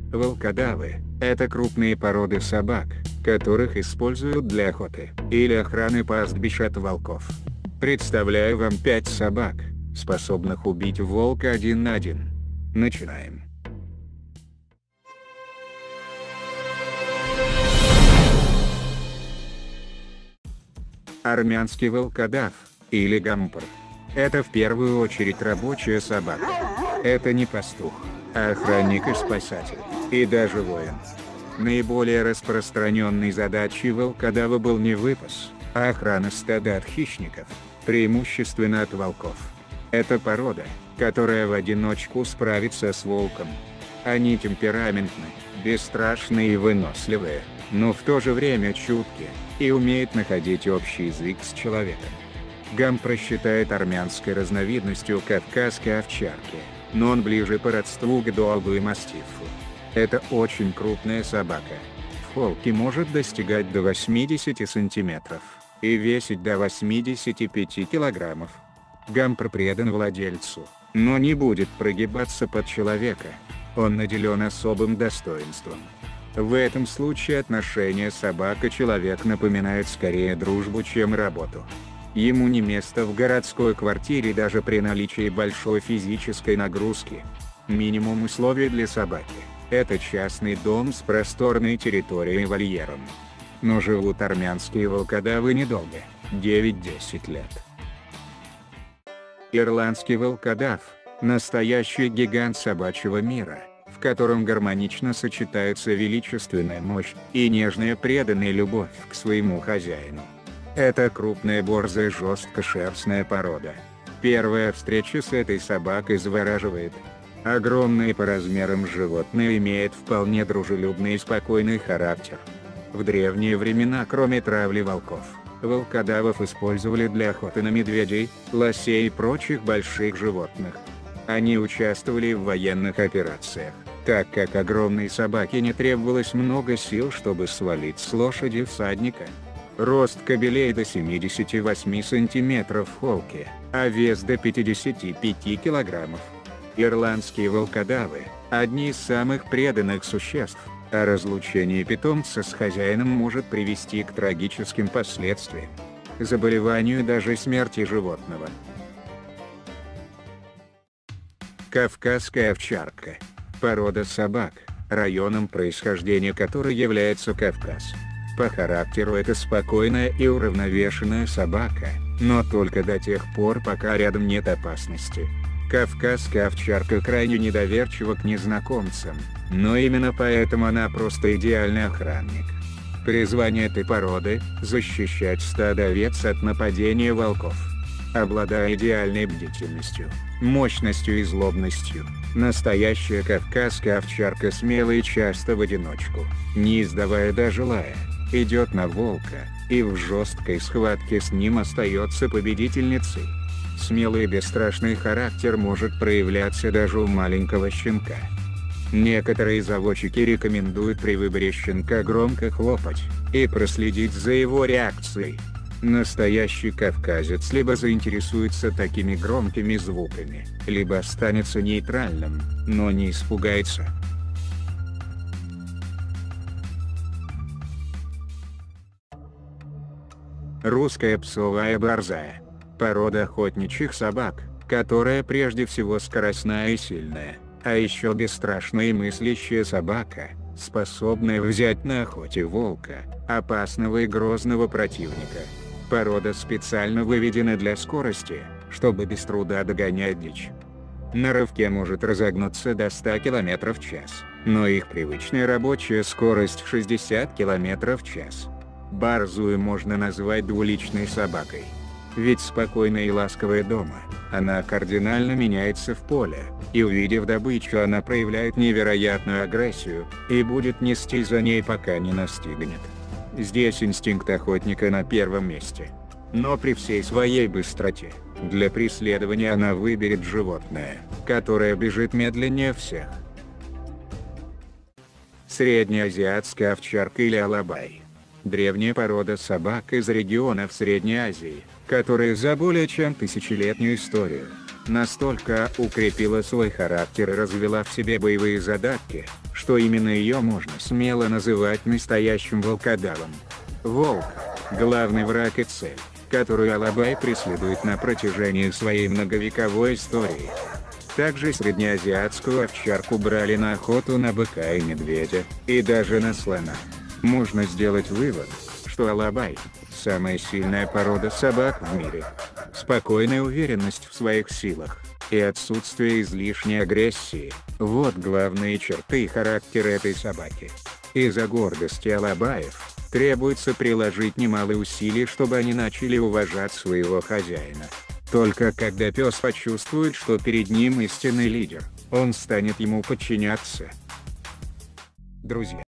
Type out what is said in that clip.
Волкодавы – это крупные породы собак, которых используют для охоты или охраны пастбищ от волков. Представляю вам 5 собак, способных убить волка один на один. Начинаем. Армянский волкодав, или гампр. Это в первую очередь рабочая собака. Это не пастух, а охранник и спасатель, и даже воин. Наиболее распространенной задачей волкодава был не выпас, а охрана стада от хищников, преимущественно от волков. Это порода, которая в одиночку справится с волком. Они темпераментны, бесстрашны и выносливые, но в то же время чуткие, и умеют находить общий язык с человеком. Гампра считает армянской разновидностью кавказской овчарки, но он ближе по родству к доалбу и мастифу. Это очень крупная собака. В холке может достигать до 80 сантиметров и весить до 85 килограммов. Гампр предан владельцу, но не будет прогибаться под человека. Он наделен особым достоинством. В этом случае отношения собака-человек напоминают скорее дружбу, чем работу. Ему не место в городской квартире даже при наличии большой физической нагрузки. Минимум условий для собаки – это частный дом с просторной территорией и вольером. Но живут армянские волкодавы недолго – 9-10 лет. Ирландский волкодав – настоящий гигант собачьего мира, в котором гармонично сочетаются величественная мощь и нежная преданная любовь к своему хозяину. Это крупная борзая жесткошерстная порода. Первая встреча с этой собакой завораживает. Огромное по размерам животное имеет вполне дружелюбный и спокойный характер. В древние времена, кроме травли волков, волкодавов использовали для охоты на медведей, лосей и прочих больших животных. Они участвовали в военных операциях, так как огромной собаке не требовалось много сил, чтобы свалить с лошади всадника. Рост кобелей до 78 сантиметров в холке, а вес до 55 килограммов. Ирландские волкодавы – одни из самых преданных существ, а разлучение питомца с хозяином может привести к трагическим последствиям – заболеванию, даже смерти животного. Кавказская овчарка – порода собак, районом происхождения которой является Кавказ. По характеру это спокойная и уравновешенная собака, но только до тех пор, пока рядом нет опасности. Кавказская овчарка крайне недоверчива к незнакомцам, но именно поэтому она просто идеальный охранник. Призвание этой породы – защищать стадо овец от нападения волков. Обладая идеальной бдительностью, мощностью и злобностью, настоящая кавказская овчарка смелая и часто в одиночку, не издавая даже лая, идет на волка, и в жесткой схватке с ним остается победительницей. Смелый и бесстрашный характер может проявляться даже у маленького щенка. Некоторые заводчики рекомендуют при выборе щенка громко хлопать и проследить за его реакцией. Настоящий кавказец либо заинтересуется такими громкими звуками, либо останется нейтральным, но не испугается. Русская псовая борзая – порода охотничьих собак, которая прежде всего скоростная и сильная, а еще бесстрашная и мыслящая собака, способная взять на охоте волка, опасного и грозного противника. Порода специально выведена для скорости, чтобы без труда догонять дичь. На рывке может разогнуться до 100 км в час, но их привычная рабочая скорость 60 км в час. Борзую можно назвать двуличной собакой. Ведь спокойная и ласковая дома, она кардинально меняется в поле, и увидев добычу, она проявляет невероятную агрессию, и будет нести за ней, пока не настигнет. Здесь инстинкт охотника на первом месте. Но при всей своей быстроте, для преследования она выберет животное, которое бежит медленнее всех. Среднеазиатская овчарка или алабай. Древняя порода собак из регионов Средней Азии, которая за более чем тысячелетнюю историю Настолько укрепила свой характер и развела в себе боевые задатки, что именно ее можно смело называть настоящим волкодавом. Волк – главный враг и цель, которую Алабай преследует на протяжении своей многовековой истории. Также среднеазиатскую овчарку брали на охоту на быка и медведя, и даже на слона. Можно сделать вывод, что Алабай – самая сильная порода собак в мире. Спокойная уверенность в своих силах и отсутствие излишней агрессии – вот главные черты характера этой собаки. Из-за гордости алабаев требуется приложить немалые усилия, чтобы они начали уважать своего хозяина. Только когда пес почувствует, что перед ним истинный лидер, он станет ему подчиняться. Друзья.